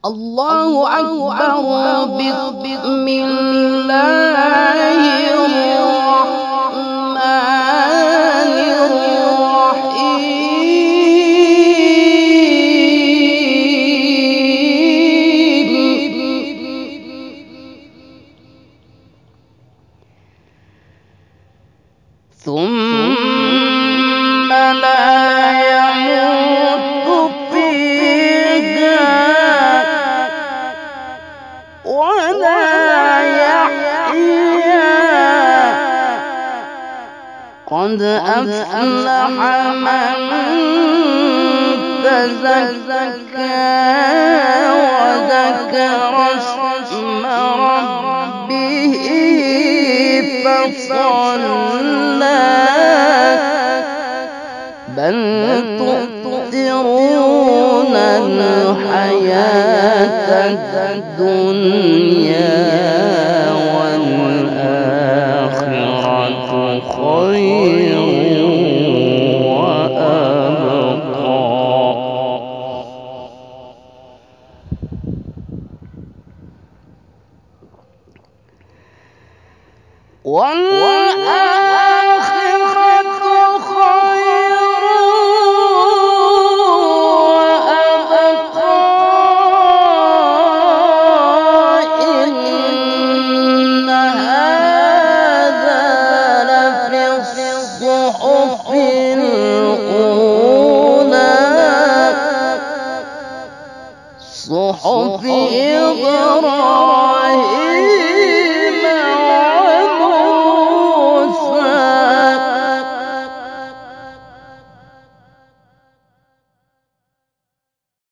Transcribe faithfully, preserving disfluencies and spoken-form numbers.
الله أكبر. بسم الله الرحمن الرحيم. ثم لا يموت فيها ولا يحيا. قد أفلح من تزكى وذكر اسم ربه فصلى. بل تؤثرون الحياة الدنيا والآخرة خير وأبقى. والآخرة خير وأبقى. إن هذا لفي الصحف الأولى صحف إبراهيم